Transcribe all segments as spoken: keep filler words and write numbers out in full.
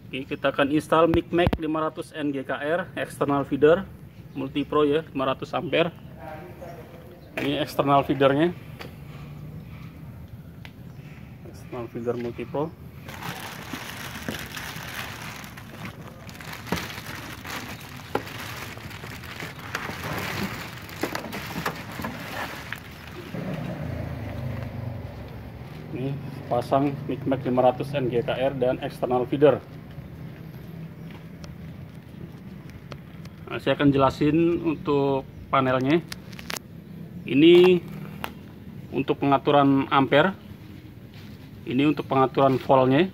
Oke, kita akan install Micmac lima ratus N G K R external feeder multi pro ya, lima ratus ampere. Ini external feedernya, external feeder multi pro. Ini pasang Micmac lima ratus N G K R dan external feeder. Nah, saya akan jelasin untuk panelnya. Ini untuk pengaturan ampere. Ini untuk pengaturan voltnya.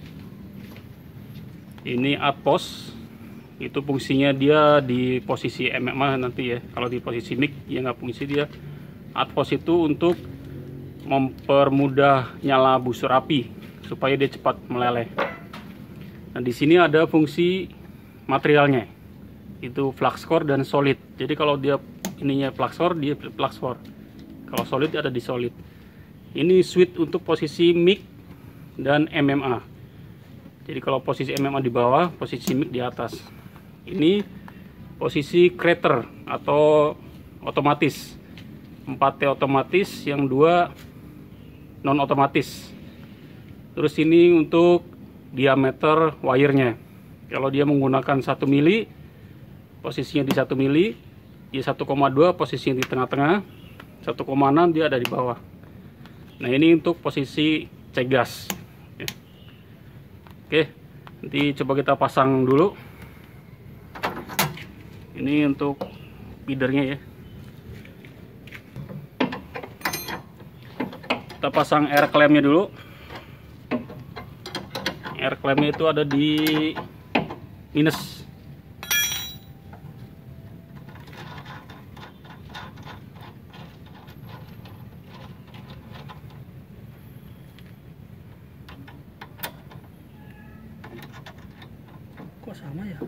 Ini outpost. Itu fungsinya dia di posisi M M A nanti ya. Kalau di posisi mic ya nggak fungsi dia. Outpost itu untuk mempermudah nyala busur api supaya dia cepat meleleh. Nah, di sini ada fungsi materialnya. Itu flux core dan solid. Jadi kalau dia ininya flux core, dia flux core. Kalau solid ada di solid. Ini switch untuk posisi mic dan M M A. Jadi kalau posisi M M A di bawah, posisi mic di atas. Ini posisi crater atau otomatis. empat T otomatis, yang dua non otomatis. Terus ini untuk diameter wire-nya. Kalau dia menggunakan satu mili, posisinya di satu mili, di satu koma dua posisinya di tengah-tengah, satu koma enam dia ada di bawah. Nah, ini untuk posisi cek gas. Oke, nanti coba kita pasang dulu. Ini untuk feedernya ya. Kita pasang air clamp-nya dulu. Air clamp-nya itu ada di minus. Kok sama ya?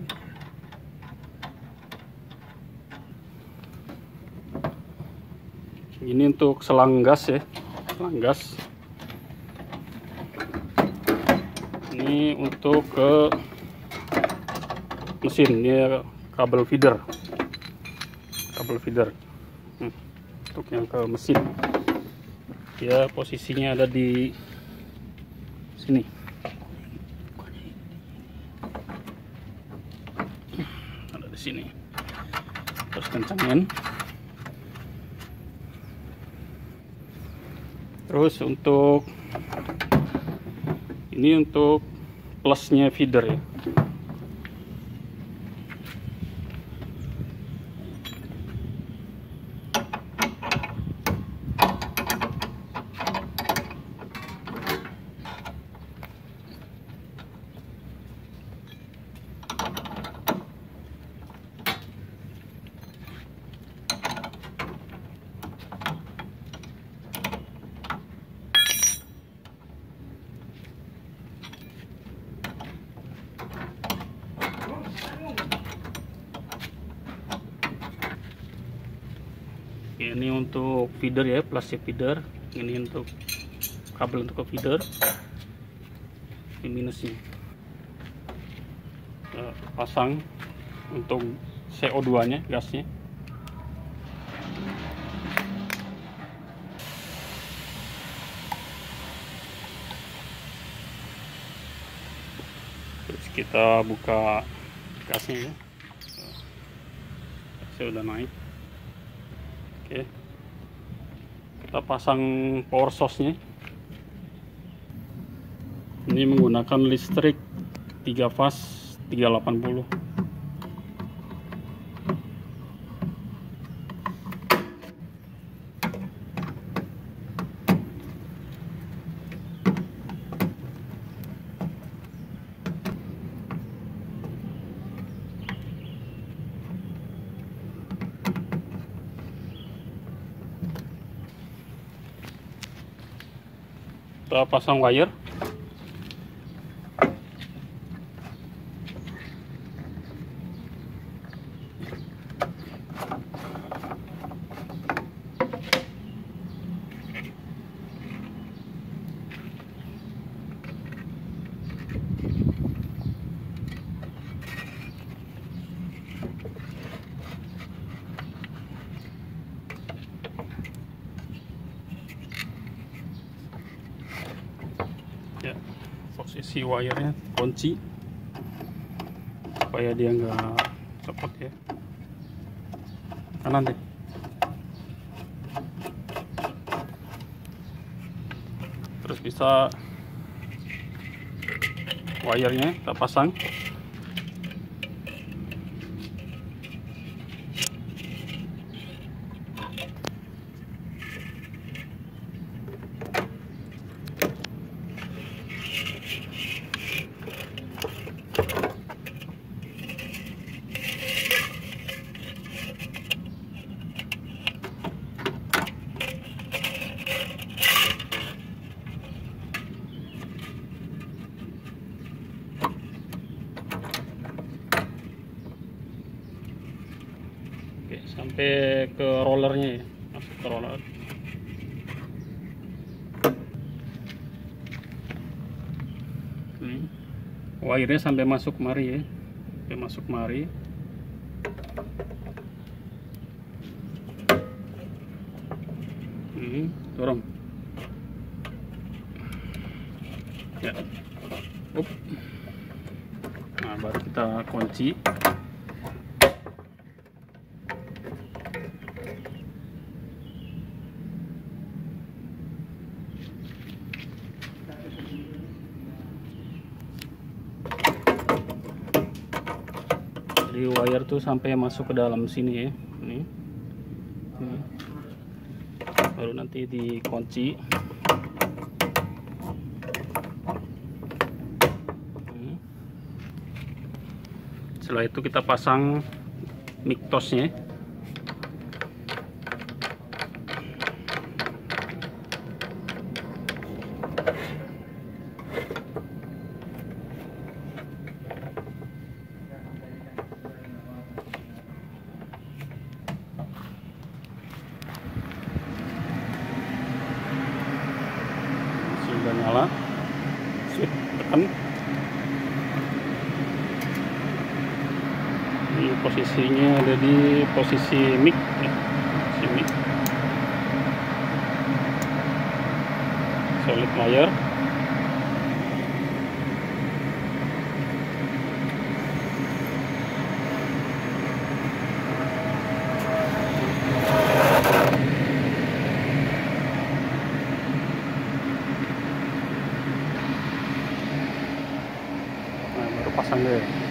Ini untuk selang gas ya, selang gas. Ini untuk ke mesin, ini kabel feeder, kabel feeder. Hmm, untuk yang ke mesin, ya posisinya ada di sini. Ada di sini. Terus kencangin. Terus untuk ini untuk plusnya feeder ya. Ini untuk feeder ya, plastik feeder. Ini untuk kabel untuk ke feeder. Ini minusnya. Kita pasang untuk C O dua nya, gasnya. Terus kita buka gasnya ya. Gasnya udah naik. Oke, kita pasang power source-nya. Ini menggunakan listrik tiga fase tiga delapan puluh. Kita pasang wire. posisi wire-nya kunci supaya dia nggak copot ya. Kanan deh. Terus bisa wire-nya kita pasang. Oke, sampai ke rollernya ya, masuk ke roller. Nih, wire-nya sampai masuk kemari ya, sampai masuk kemari. Nih, dorong. Ya, up. Nah, baru kita kunci. Jadi wire tuh sampai masuk ke dalam sini ya, ini, ini. Baru nanti dikunci. Ini. Setelah itu kita pasang mictosnya. Sudah nyala, switch tekan. Ini posisinya ada di posisi mic ya. Posisi mic. Solid wire. Nah, baru pasang deh.